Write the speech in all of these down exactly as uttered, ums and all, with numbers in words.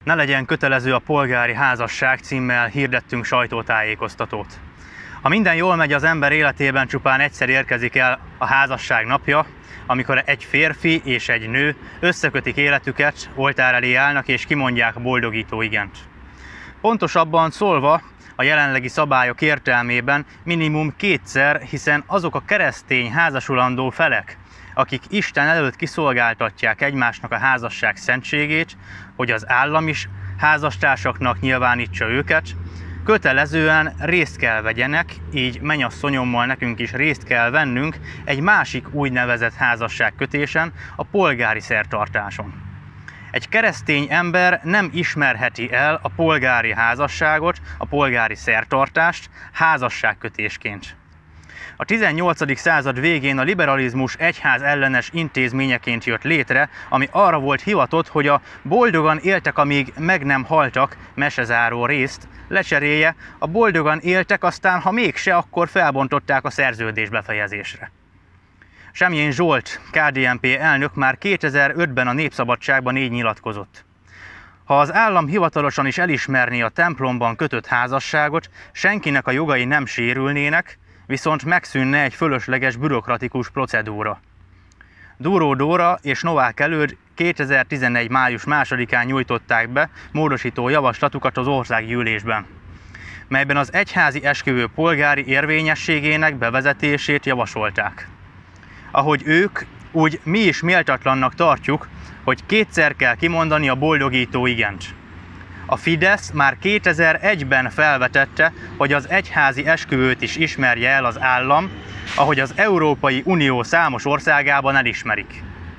Ne legyen kötelező a polgári házasság címmel hirdettünk sajtótájékoztatót. Ha minden jól megy, az ember életében csupán egyszer érkezik el a házasság napja, amikor egy férfi és egy nő összekötik életüket, oltár elé állnak és kimondják a boldogító igent. Pontosabban szólva, a jelenlegi szabályok értelmében minimum kétszer, hiszen azok a keresztény házasulandó felek, akik Isten előtt kiszolgáltatják egymásnak a házasság szentségét, hogy az állam is házastársaknak nyilvánítsa őket, kötelezően részt kell vegyenek, így mennyasszonyommal nekünk is részt kell vennünk egy másik úgynevezett házasságkötésen, a polgári szertartáson. Egy keresztény ember nem ismerheti el a polgári házasságot, a polgári szertartást házasságkötésként. A tizennyolcadik század végén a liberalizmus egyház ellenes intézményeként jött létre, ami arra volt hivatott, hogy a boldogan éltek, amíg meg nem haltak mesezáró részt lecserélje, a boldogan éltek, aztán ha mégse, akkor felbontották a szerződés befejezésre. Semjén Zsolt, ká dé en pé elnök már kétezer-ötben a Népszabadságban így nyilatkozott. Ha az állam hivatalosan is elismerné a templomban kötött házasságot, senkinek a jogai nem sérülnének, viszont megszűnne egy fölösleges bürokratikus procedúra. Dúró Dóra és Novák Előd kétezer-tizenegy. május másodikán nyújtották be módosító javaslatukat az országgyűlésben, melyben az egyházi esküvő polgári érvényességének bevezetését javasolták. Ahogy ők, úgy mi is méltatlannak tartjuk, hogy kétszer kell kimondani a boldogító igent. A Fidesz már kétezer-egyben felvetette, hogy az egyházi esküvőt is ismerje el az állam, ahogy az Európai Unió számos országában elismerik.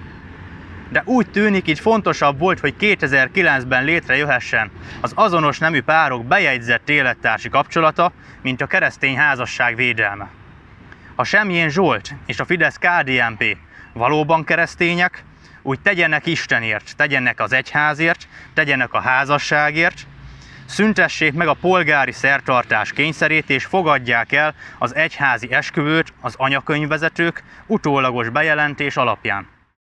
De úgy tűnik, így fontosabb volt, hogy kétezer-kilencben létrejöhessen az azonos nemű párok bejegyzett élettársi kapcsolata, mint a keresztény házasság védelme. Ha Semjén Zsolt és a Fidesz ká dé en pé valóban keresztények, úgy tegyenek Istenért, tegyenek az egyházért, tegyenek a házasságért, szüntessék meg a polgári szertartás kényszerét és fogadják el az egyházi esküvőt az anyakönyvvezetők utólagos bejelentés alapján.